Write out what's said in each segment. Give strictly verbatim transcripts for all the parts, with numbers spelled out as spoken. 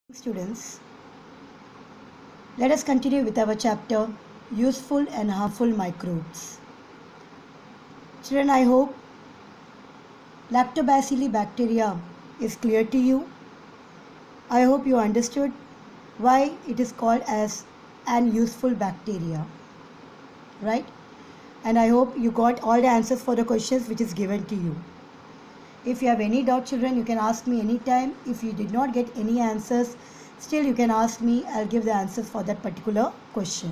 Students, let us continue with our chapter Useful and Harmful Microbes. Children, I hope Lactobacilli bacteria is clear to you. I hope you understood why it is called as an useful bacteria, right? And I hope you got all the answers for the questions which is given to you. If you have any doubt, children, you can ask me anytime. If you did not get any answers, still you can ask me. I'll give the answers for that particular question.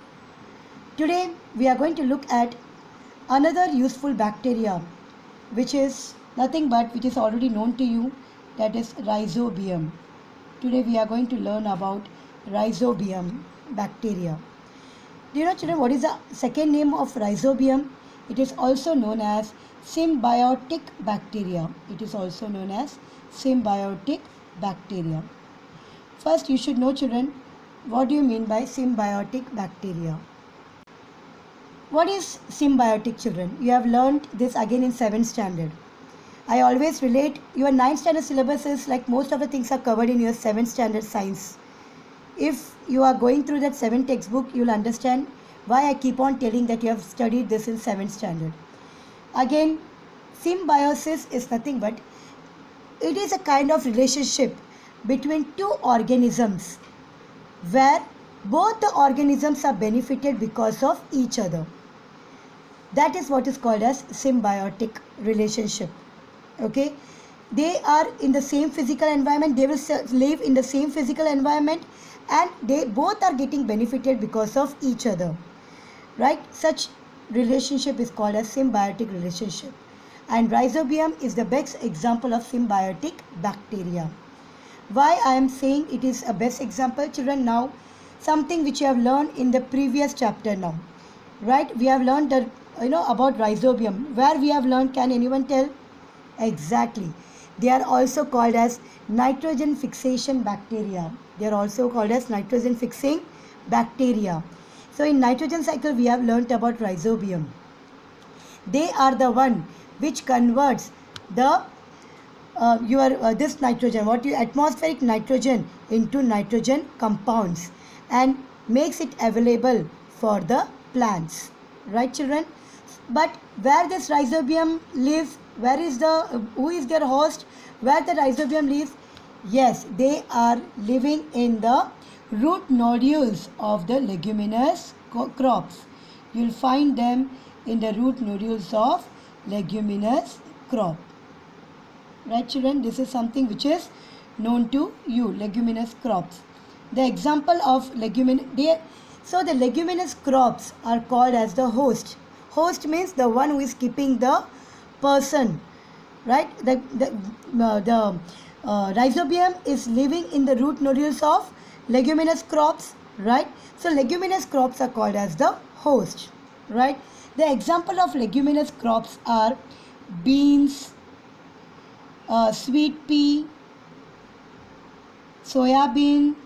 Today we are going to look at another useful bacteria, which is nothing but which is already known to you, that is Rhizobium. Today we are going to learn about Rhizobium bacteria. Do you know, children, what is the second name of Rhizobium? It is also known as symbiotic bacteria. It is also known as symbiotic bacteria. First, you should know, children, what do you mean by symbiotic bacteria? What is symbiotic, children? You have learned this again in seventh standard. I always relate, your ninth standard syllabus is like most of the things are covered in your seventh standard science. If you are going through that seventh textbook, you will understand why I keep on telling that you have studied this in seventh standard. Again, symbiosis is nothing but it is a kind of relationship between two organisms where both the organisms are benefited because of each other. That is what is called as symbiotic relationship. Okay, they are in the same physical environment, they will live in the same physical environment, and they both are getting benefited because of each other, right? Such relationship is called as symbiotic relationship, and Rhizobium is the best example of symbiotic bacteria. Why I am saying it is a best example, children? Now something which you have learned in the previous chapter now, right? We have learned that, you know, about Rhizobium. Where we have learned, can anyone tell? Exactly, they are also called as nitrogen fixation bacteria. They are also called as nitrogen fixing bacteria. So in nitrogen cycle we have learnt about Rhizobium. They are the one which converts the uh, your uh, this nitrogen, what you atmospheric nitrogen, into nitrogen compounds and makes it available for the plants, right, children? But where this Rhizobium lives, where is the uh, who is their host, where the Rhizobium lives? Yes, they are living in the root nodules of the leguminous crops. You will find them in the root nodules of leguminous crop. Right, children? This is something which is known to you, leguminous crops. The example of leguminous, so the leguminous crops are called as the host. Host means the one who is keeping the person, right? The, the, uh, the uh, Rhizobium is living in the root nodules of leguminous crops, right? So leguminous crops are called as the host, right? The example of leguminous crops are beans, uh, sweet pea, soya bean,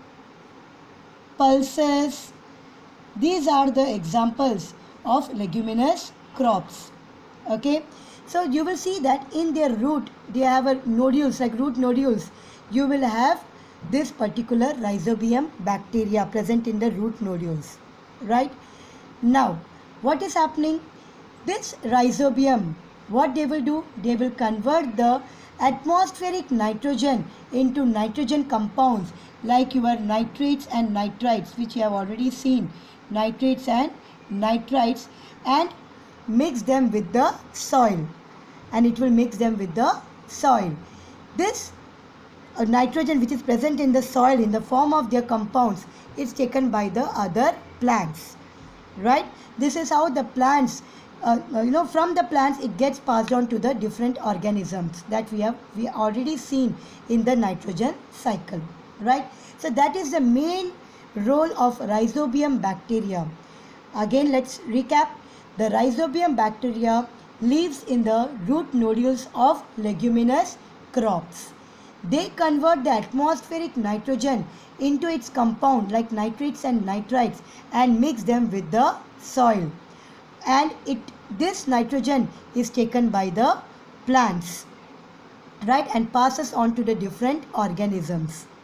pulses. These are the examples of leguminous crops. Okay, so you will see that in their root they have a nodules, like root nodules. You will have this particular Rhizobium bacteria present in the root nodules, right? Now what is happening? This Rhizobium, what they will do, they will convert the atmospheric nitrogen into nitrogen compounds like your nitrates and nitrites, which you have already seen, nitrates and nitrites, and mix them with the soil, and it will mix them with the soil. This uh, nitrogen which is present in the soil in the form of their compounds is taken by the other plants, right? This is how the plants uh, you know from the plants it gets passed on to the different organisms that we have we already seen in the nitrogen cycle, right? So that is the main role of Rhizobium bacteria. Again, let's recap. The Rhizobium bacteria lives in the root nodules of leguminous crops. They convert the atmospheric nitrogen into its compound like nitrates and nitrites and mix them with the soil, and it this nitrogen is taken by the plants, right, and passes on to the different organisms.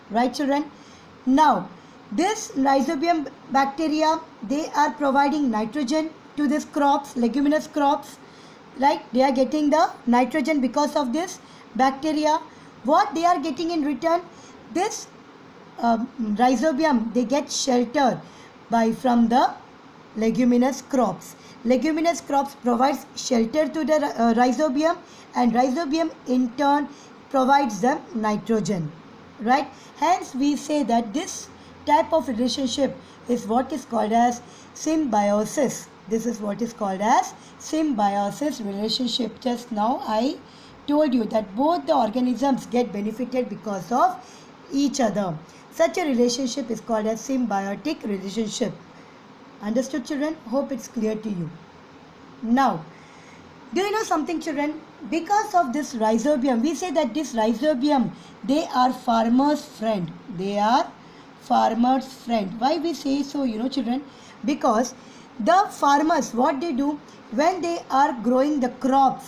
Right, children? Now, this rhizobium bacteria, they are providing nitrogen to these crops, leguminous crops. Right? They are getting the nitrogen because of this bacteria. What they are getting in return? This um, rhizobium, they get shelter by from the leguminous crops. Leguminous crops provides shelter to the uh, rhizobium, and rhizobium in turn provides them nitrogen. Right? Hence we say that this type of relationship is what is called as symbiosis. This is what is called as symbiosis relationship. Just now I told you that both the organisms get benefited because of each other. Such a relationship is called as symbiotic relationship. Understood, children? Hope it's clear to you. Now, do you know something, children? Because of this rhizobium, we say that this rhizobium, they are farmer's friend. They are farmer's friend. Why we say so, you know, children? Because the farmers, what they do when they are growing the crops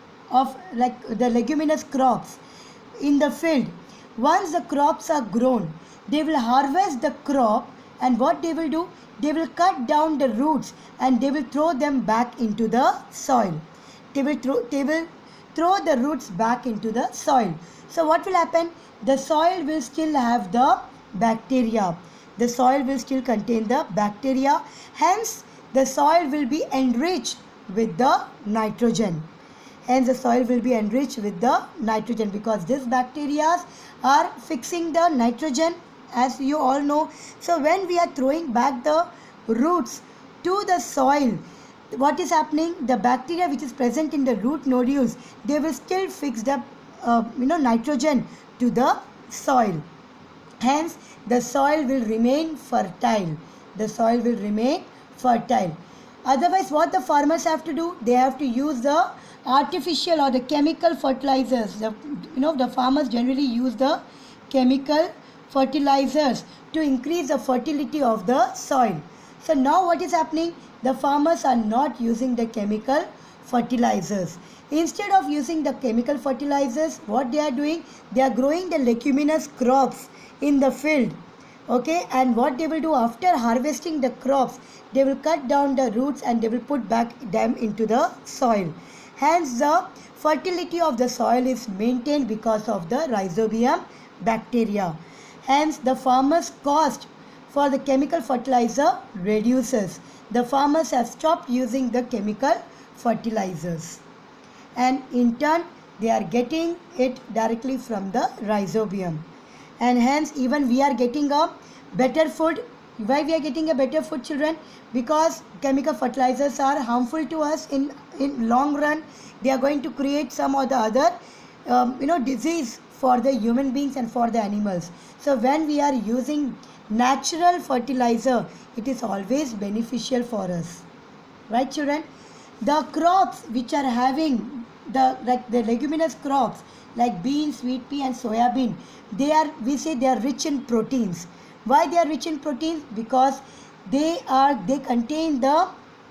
of like the leguminous crops in the field, once the crops are grown, they will harvest the crop, and what they will do, they will cut down the roots and they will throw them back into the soil. They will throw, they will throw the roots back into the soil. So what will happen? The soil will still have the bacteria. The soil will still contain the bacteria. Hence, the soil will be enriched with the nitrogen. Hence, the soil will be enriched with the nitrogen because these bacteria are fixing the nitrogen, as you all know. So, when we are throwing back the roots to the soil, what is happening? The bacteria which is present in the root nodules, they will still fix the uh, you know nitrogen to the soil. Hence, the soil will remain fertile. The soil will remain fertile. Otherwise, what the farmers have to do? They have to use the artificial or the chemical fertilizers. The, you know, the farmers generally use the chemical fertilizers to increase the fertility of the soil. So now what is happening? The farmers are not using the chemical fertilizers. Instead of using the chemical fertilizers, what they are doing? They are growing the leguminous crops in the field. Okay, and what they will do after harvesting the crops, they will cut down the roots and they will put back them into the soil. Hence, the fertility of the soil is maintained because of the rhizobium bacteria. Hence, the farmers' cost for the chemical fertilizer reduces. The farmers have stopped using the chemical fertilizers, and in turn, they are getting it directly from the rhizobium. And hence, even we are getting a better food. Why we are getting a better food, children? Because chemical fertilizers are harmful to us in in long run. They are going to create some or the other um, you know disease for the human beings and for the animals. So when we are using natural fertilizer, it is always beneficial for us. Right, children? The crops which are having the like the leguminous crops like beans, sweet pea and soya bean, they are, we say they are rich in proteins. Why they are rich in proteins? Because they are they contain the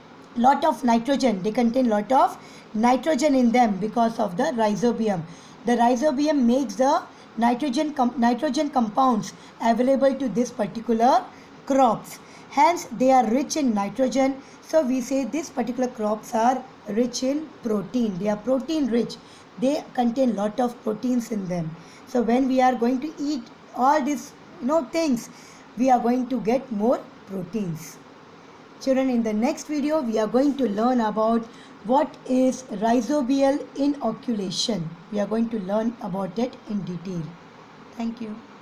lot of nitrogen. They contain lot of nitrogen in them because of the rhizobium. The rhizobium makes the nitrogen com nitrogen compounds available to this particular crops. Hence, they are rich in nitrogen. So we say these particular crops are rich in protein. They are protein rich. They contain lot of proteins in them. So when we are going to eat all these you know things, we are going to get more proteins. Children, in the next video, we are going to learn about what is rhizobial inoculation. We are going to learn about it in detail. Thank you.